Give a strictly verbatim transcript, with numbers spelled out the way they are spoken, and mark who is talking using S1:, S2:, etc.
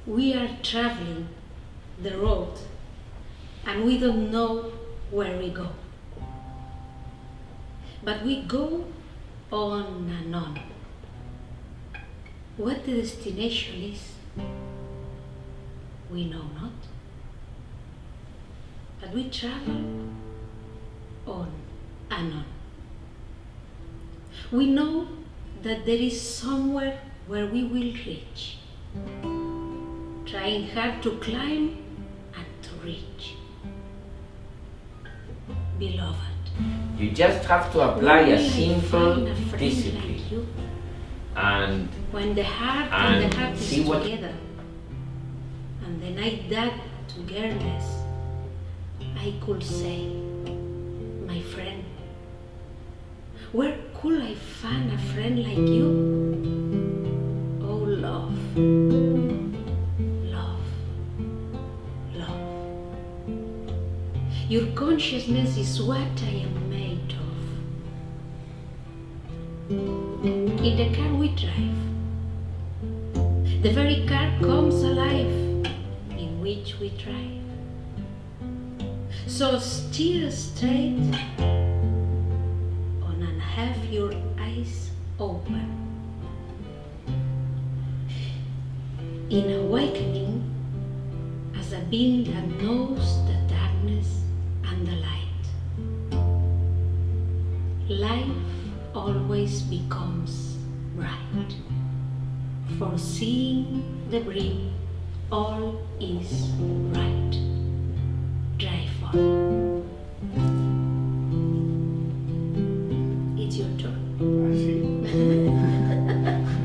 S1: we are traveling the road and we don't know where we go. But we go on and on. What the destination is, we know not. But we travel on and on. We know that there is somewhere where we will reach, trying hard to climb and to reach. Beloved,
S2: you just have to apply
S1: when
S2: a
S1: will I
S2: simple
S1: find a friend
S2: discipline
S1: like you?
S2: and
S1: When the heart
S2: and
S1: and the heart is
S2: see what-
S1: together, and the night that togetherness, I could say, my friend, where could I find a friend like you? Oh, love, love, love. Your consciousness is what I am made of. In the car we drive, the very car comes alive in which we drive. So steer straight on and have your eyes open. In awakening as a being that knows the darkness and the light, life always becomes bright. For seeing the brief, all is right. Drive on.